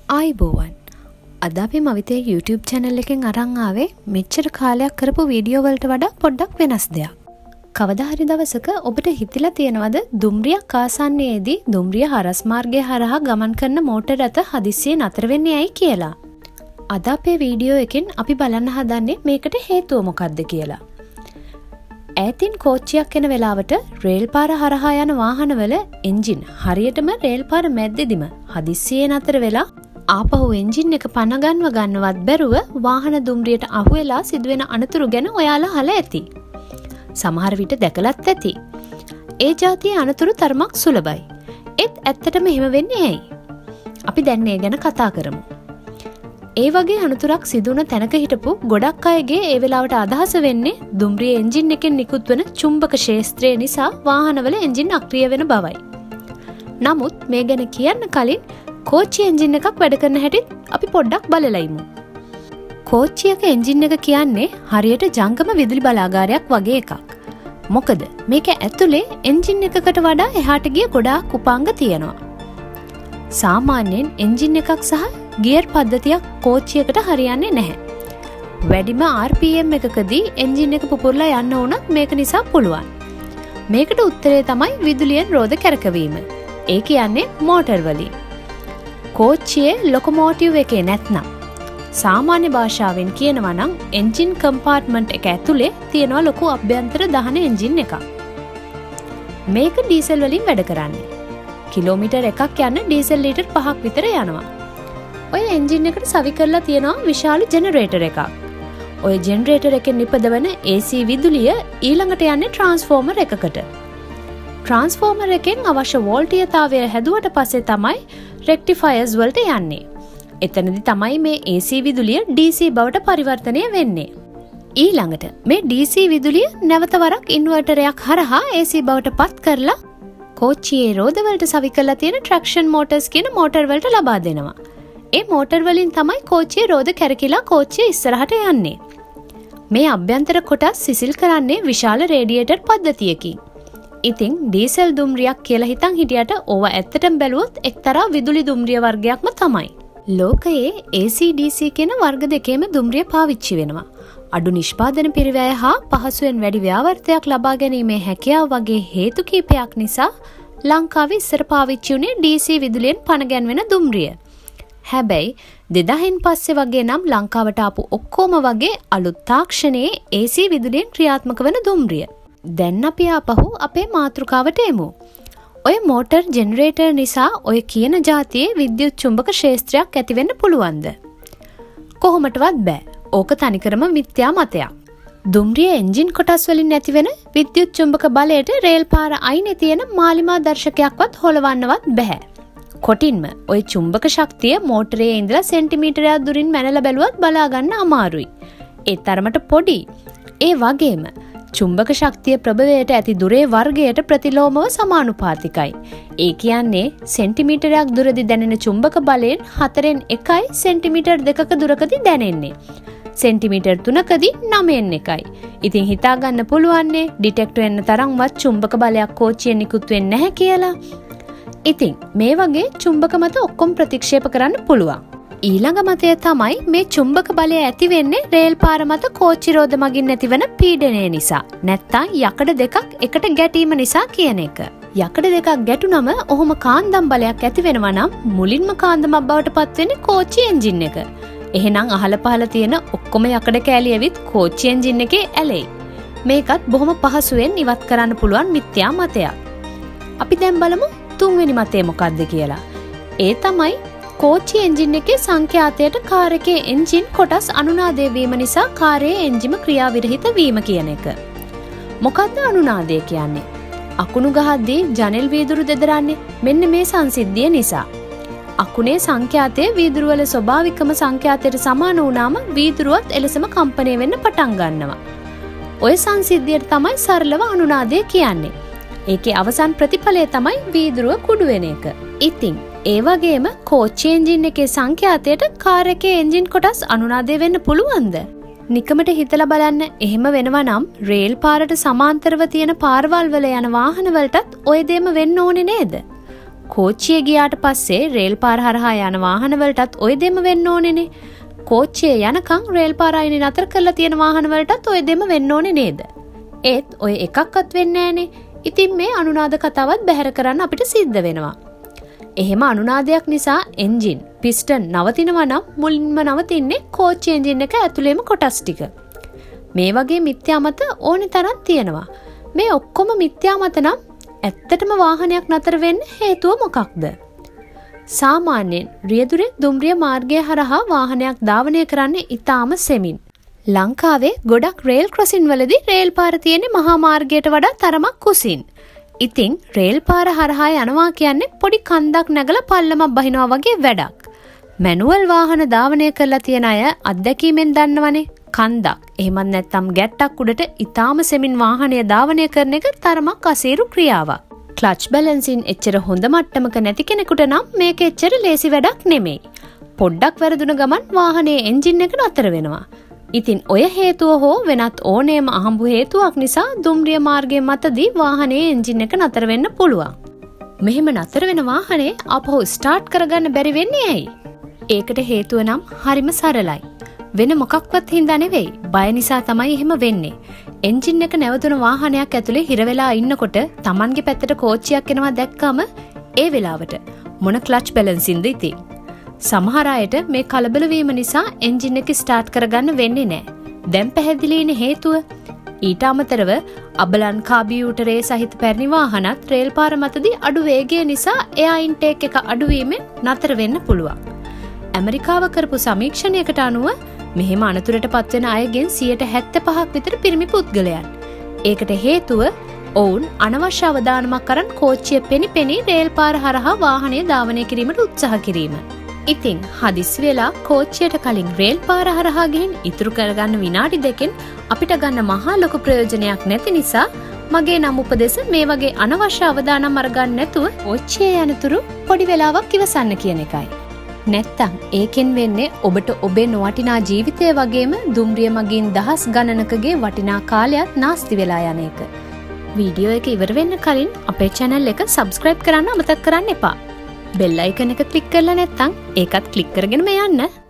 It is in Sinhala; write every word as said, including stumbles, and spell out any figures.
ආයිබෝවන්. අද අපි මවිතේ YouTube channel එකෙන් අරන් ආවේ මෙච්චර කාලයක් කරපු වීඩියෝ වලට වඩා පොඩ්ඩක් වෙනස් දෙයක්. කවදා හරි දවසක ඔබට හිතිලා තියෙනවද දුම්රියක් ආසන්නයේදී දුම්රිය හරස් මාර්ගය හරහා ගමන් කරන මෝටර රථ හදිස්සියෙන් නතර වෙන්නේ ඇයි කියලා? අද අපේ වීඩියෝ එකෙන් අපි බලන්න හදන්නේ මේකට හේතුව මොකක්ද කියලා. ඈතින් කෝච්චියක් එන වෙලාවට රේල් පාර හරහා යන වාහනවල එන්ජින් හරියටම රේල් පාර මැද්දේදීම හදිස්සියෙන් නතර වෙලා ආපහු එන්ජින් එක පණ ගන්නව ගන්නවත් බැරුව වාහන දුම්රියට අහු වෙලා සිදුවෙන අනතුරු ගැන ඔයාලා අහලා ඇති. සමහර විට දැකලත් ඇති. ඒ જાතියේ අනතුරු තරමක් සුලභයි. ඒත් ඇත්තටම එහෙම වෙන්නේ ඇයි? අපි දැන් මේ ගැන කතා කරමු. ඒ වගේ අනතුරක් සිදුවන තැනක හිටපු ගොඩක් අයගේ ඒ වෙලාවට අදහස වෙන්නේ දුම්රිය එන්ජින් එකෙන් නිකුත් වෙන චුම්බක ක්ෂේත්‍රය නිසා වාහනවල එන්ජින් අක්‍රිය වෙන බවයි. නමුත් මේ ගැන කියන්න කලින් කෝච්චි එන්ජින් එකක් වැඩ කරන හැටි අපි පොඩ්ඩක් බලලා ඉමු. කෝච්චියක එන්ජින් එක කියන්නේ හරියට ජංගම විදුලි බලාගාරයක් වගේ එකක්. මොකද මේක ඇතුලේ එන්ජින් එකකට වඩා එහාට ගිය ගොඩාක් උපාංග තියෙනවා. සාමාන්‍යයෙන් එන්ජින් එකක් සහ ගියර් පද්ධතියක් කෝච්චියකට හරියන්නේ නැහැ. වැඩිම ආර් පී එම් එකකදී එන්ජින් එක පුපුරලා යන්න උනත් මේක නිසා පුළුවන්. මේකට උත්තරේ තමයි විදුලියෙන් රෝද කැරකවීම. ඒ කියන්නේ මෝටර් වලින්. කෝච්චියේ ලොකොමෝටිව් එකේ නැත්නම් සාමාන්‍ය භාෂාවෙන් කියනවා නම් එන්ජින් කම්පාර්ට්මන්ට් එක ඇතුලේ තියෙනවා ලොකු අභ්‍යන්තර දහන එන්ජින් එකක්. මේක ඩීසල් වලින් වැඩ කරන්නේ. කිලෝමීටර් එකක් යන්න ඩීසල් ලීටර් පහක් විතර යනවා. ඔය එන්ජින් එකට සවි කරලා තියෙනවා විශාල ජෙනරේටර් එකක්. ඔය ජෙනරේටර් එකෙන් නිපදවන ඒ සී විදුලිය ඊළඟට යන්නේ ට්‍රාන්ස්ෆෝමර් එකකට. ට්‍රාන්ස්ෆෝමර් එකෙන් අවශ්‍ය වෝල්ටීයතාවය හැදුවට පස්සේ තමයි රෙක්ටිෆයර්ස් වලට යන්නේ. එතනදි තමයි මේ ඒ සී විදුලිය ඩී සී බවට පරිවර්තනය වෙන්නේ. ඊළඟට මේ ඩී සී විදුලිය නැවත වරක් ඉන්වර්ටරයක් හරහා ඒ සී බවට පත් කරලා කෝච්චියේ රෝද වලට සවි කරලා තියෙන ට්‍රැක්ෂන් මෝටර්ස් කියන මෝටර් වලට ලබා දෙනවා. ඒ මෝටර් වලින් තමයි කෝච්චියේ රෝද කැරකිලා කෝච්චිය ඉස්සරහට යන්නේ. මේ අභ්‍යන්තර කොටස් සිසිල් කරන්නේ විශාල රේඩියේටර් පද්ධතියකින්. ඉතින් ඩීසල් දුම්රියක් කියලා හිතන් හිටියට ඕවා ඇත්තටම බැලුවොත් එක්තරා විදුලි දුම්රිය වර්ගයක්ම තමයි. ලෝකයේ ඒ සී ඩී සී කියන වර්ග දෙකේම දුම්රිය පාවිච්චි වෙනවා. අඩු නිෂ්පාදන පිරිවැය හා පහසුවෙන් වැඩි ව්‍යාවෘතයක් ලබා ගැනීමේ හැකියාව වගේ හේතු කීපයක් නිසා ලංකාවේ ඉස්සර පාවිච්චි වුණේ ඩී සී විදුලියෙන් පණ ගැන්වෙන දුම්රිය. හැබැයි දෙදාහෙන් පස්සේ වගේ නම් ලංකාවට ආපු ඔක්කොම වගේ අලුත් තාක්ෂණයේ ඒ සී විදුලියෙන් ක්‍රියාත්මක වන දුම්රිය. දැන් අපි ආපහු අපේ මාතෘකාවට එමු. ඔය මෝටර් ජෙනරේටර් නිසා ඔය කියන જાතියේ විද්‍යුත් චුම්බක ක්ෂේත්‍රයක් ඇති වෙන්න පුළුවන්ද? කොහොමටවත් බෑ. ඕක තනිකරම මිත්‍යා මතයක්. දුම්රිය එන්ජින් කොටස් වලින් ඇතිවෙන විද්‍යුත් චුම්බක බලයට රේල් පාර අයිනේ තියෙන මාලිමා දර්ශකයක්වත් හොලවන්නවත් බෑ. කොටින්ම ඔය චුම්බක ශක්තිය මෝටරයේ ඉඳලා සෙන්ටිමීටරයක් දුරින් මැනලා බැලුවත් බලා ගන්න අමාරුයි. ඒ තරමට පොඩි. ඒ වගේම චුම්බක ශක්තිය ප්‍රබලයට ඇති දුරේ වර්ගයට ප්‍රතිලෝමව සමානුපාතිකයි. ඒ කියන්නේ සෙන්ටිමීටරයක් දුරදී දැනෙන චුම්බක බලයෙන් හතරෙන් එකයි සෙන්ටිමීටර් දෙකක දුරකදී දැනෙන්නේ. සෙන්ටිමීටර් තුනකදී නවයෙන් එකයි. ඉතින් හිතා ගන්න පුළුවන්නේ ඩිටෙක්ට් වෙන්න තරම්වත් චුම්බක බලයක් කෝච්චියෙන් නිකුත් වෙන්නේ නැහැ කියලා. ඉතින් මේ වගේ චුම්බක මත ඔක්කොම ප්‍රතික්ෂේප කරන්න පුළුවන්. ඊළඟ මතය තමයි මේ චුම්බක බලය ඇති වෙන්නේ රේල් පාර මත කෝච්චි රෝද මගින් නැතිවන පීඩනය නිසා. නැත්තම් යකඩ දෙකක් එකට ගැටීම නිසා කියන එක. යකඩ දෙකක් ගැටුනම ඔහොම කාන්දම් බලයක් ඇති වෙනවා නම් මුලින්ම කාන්දමක් බවට පත් වෙන්නේ කෝච්චි එන්ජින් එක. එහෙනම් අහල පහල තියෙන ඔක්කොම යකඩ කෑලි ඇවිත් කෝච්චි එන්ජින් එකේ ඇලෙයි. මේකත් බොහොම පහසුවෙන් ඉවත් කරන්න පුළුවන් මිත්‍යා මතයක්. අපි දැන් බලමු තුන්වෙනි මතය මොකක්ද කියලා. ඒ තමයි කෝච්චි එන්ජින් එකේ සංඛ්‍යාතයට කාර් එකේ එන්ජින් කොටස් අනුනාදය වීම නිසා කාර්යයේ එන්ජිම ක්‍රියාවිරහිත වීම කියන එක. මොකද්ද අනුනාදය කියන්නේ? අකුණු ගහද්දී ජනෙල් වීදුරු දෙදරන්නේ මෙන්න මේ සංසිද්ධිය නිසා. අකුණේ සංඛ්‍යාතයේ වීදුරු වල ස්වභාවිකම සංඛ්‍යාතයට සමාන වුණාම වීදුරුවත් එලෙසම කම්පණය වෙන්න පටන් ගන්නවා. ඔය සංසිද්ධියට තමයි සරලව අනුනාදය කියන්නේ. ඒකේ අවසන් ප්‍රතිඵලය තමයි වීදුරුව කුඩු වෙන එක. ඉතින් ඒ වගේම කෝච්චි එන්ජින් එකේ සංඛ්‍යාතයට කාර් එකේ එන්ජින් කොටස් අනුනාදය වෙන්න පුළුවන්ද? නිකමට හිතලා බලන්න එහෙම වෙනවා නම් රේල් පාරට සමාන්තරව තියෙන පාරවල් වල යන වාහන වලටත් ওই දෙයම වෙන්න ඕනේ නේද? කෝච්චිය ගියාට පස්සේ රේල් පාර හරහා යන වාහන වලටත් ওই දෙම වෙන්න ඕනේනේ. කෝච්චිය යනකම් රේල් පාර අයිනේ නතර කරලා තියෙන වාහන වලටත් ওই දෙම වෙන්න ඕනේ නේද? ඒත් ඔය එකක්වත් වෙන්නේ නැහනේ. ඉතින් මේ අනුනාද කතාවත් බැහැර කරන්න අපිට සිද්ධ වෙනවා. එහෙම අනුනාදයක් නිසා එන්ජින්, පිස්ටන් නවතිනවා නම් මුලින්ම නවතින්නේ කෝච්චි එන්ජින් එක ඇතුළේම කොටස් ටික. මේ වගේ මිත්‍යා මත ඕනේ තරම් තියෙනවා. මේ ඔක්කොම මිත්‍යා මත නම් ඇත්තටම වාහනයක් නතර වෙන්න හේතුව මොකක්ද? සාමාන්‍යයෙන් රියදුරේ දුම්රිය මාර්ගය හරහා වාහනයක් ධාවනය කරන්නේ ඉතාම සෙමින්. ලංකාවේ ගොඩක් රේල් ක්‍රොසින් වලදී රේල් පාර තියෙන්නේ මහා මාර්ගයට වඩා තරමක් කුසින්. ඉතින් රේල් පාර හරහා යනවා කියන්නේ පොඩි කන්දක් නැගලා පල්ලමක් බහිනවා වගේ වැඩක්. මැනුවල් වාහන ධාවනය කරලා තියෙන අය අත්දැකීමෙන් දන්නවනේ. කන්දක් එහෙමත් නැත්නම් ගැට්ටක් උඩට ඉතාම සෙමින් වාහනය ධාවනය කරන එක තරමක් අසීරු ක්‍රියාවක්. ක්ලච් බැලන්සින් එච්චර හොඳ මට්ටමක නැති කෙනෙකුට නම් මේක එච්චර ලේසි වැඩක් නෙමෙයි. පොඩ්ඩක් වැරදුන ගමන් වාහනේ එන්ජින් එක නතර වෙනවා. ඉතින් ඔය හේතුව හෝ වෙනත් ඕනෑම අහඹු හේතුවක් නිසා දුම්රිය මාර්ගයේ මතදී වාහනේ එන්ජින් එක නතර වෙන්න පුළුවන්. මෙහෙම නතර වෙන වාහනේ ආපහු ස්ටාර්ට් කරගන්න බැරි වෙන්නේ ඇයි? ඒකට හේතුව නම් හරිම සරලයි. වෙන මොකක්වත් හින්දා නෙවෙයි. බය නිසා තමයි එහෙම වෙන්නේ. එන්ජින් එක නැවතුන වාහනයක් ඇතුලේ හිර වෙලා ඉන්නකොට Tamanගේ පැත්තට කෝච්චියක් එනවා දැක්කම ඒ වෙලාවට මොන ක්ලච් බැලන්සින්ද ඉතින්? සමහර අයට මේ කලබල වීම නිසා එන්ජින් එක ස්ටාර්ට් කරගන්න වෙන්නේ නැහැ. දැන් පැහැදිලිනේ හේතුව. ඊට අමතරව අබලන් කම්පියුටරේ සහිත පැරණි වාහනත් රේල් පාර මතදී අඩු වේගය නිසා එයා ඉන්ටේක් එක අඩු වීමෙන් නතර වෙන්න පුළුවන්. ඇමරිකාව කරපු සමීක්ෂණයකට අනුව මෙහෙම අනතුරට පත්වෙන අයගෙන් සියයට හැත්තෑ පහක් විතර පිරිමි පුද්ගලයන්. ඒකට හේතුව ඔවුන් අනවශ්‍ය අවදානමක් අරන් කෝච්චිය පෙනි පෙනි රේල් පාර හරහා වාහනය ධාවනය කිරීමට උත්සාහ කිරීම. ඉතින් හදිස්සි වෙලා කෝච්චියට කලින් රේල් පාර හරහා ගිහින් ඉතුරු කරගන්න විනාඩි දෙකෙන් අපිට ගන්න මහා ලොකු ප්‍රයෝජනයක් නැති නිසා මගේ නම් උපදෙස මේ වගේ අනවශ්‍ය අවදානම් අරගන්න නැතුව කෝච්චිය යනතුරු පොඩි වෙලාවක් ඉවසන්න කියන එකයි. නැත්තම් ඒකෙන් වෙන්නේ ඔබට ඔබේ නොවටිනා ජීවිතය වගේම දුම්රිය මගින් දහස් ගණනකගේ වටිනා කාලයක් නාස්ති වෙලා යන එක. වීඩියෝ එක ඉවර වෙන්න කලින් අපේ channel එක subscribe කරන්න අමතක කරන්න එපා. බෙල් අයිකන් එක ක්ලික් කරලා නැත්තම් ඒකත් ක්ලික් කරගෙනම යන්න.